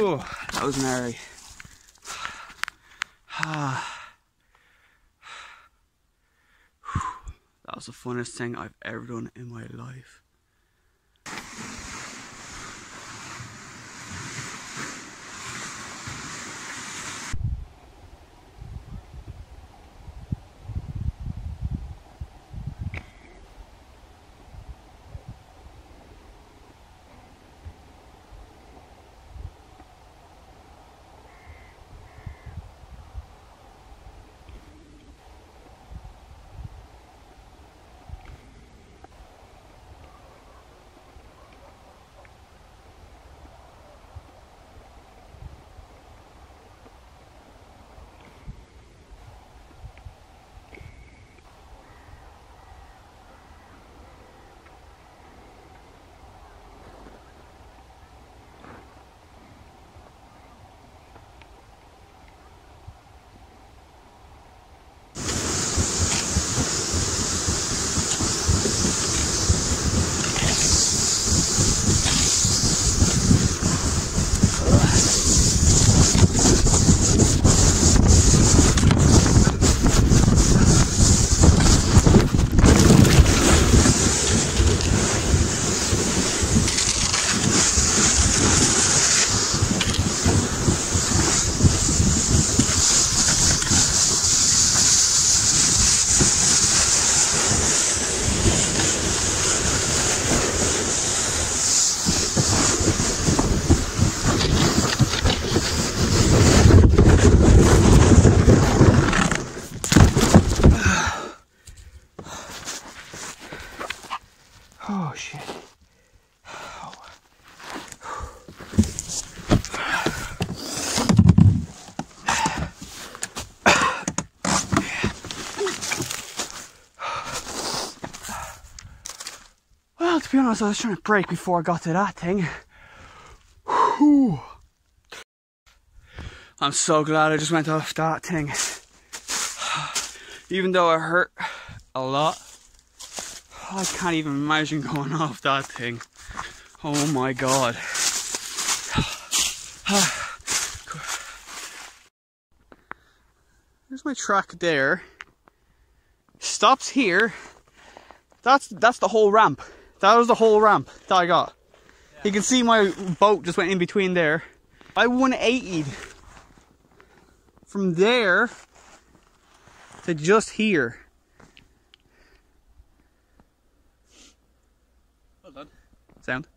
Oh, that was merry. That was the funnest thing I've ever done in my life. Oh shit. Well, to be honest, I was trying to brake before I got to that thing. Whew. I'm so glad I just went off that thing. Even though it hurt a lot, I can't even imagine going off that thing. Oh my god. There's my track there. Stops here. That's the whole ramp. That was the whole ramp that I got. Yeah. You can see my boat just went in between there. I 180'd from there to just here. Well done. Sound?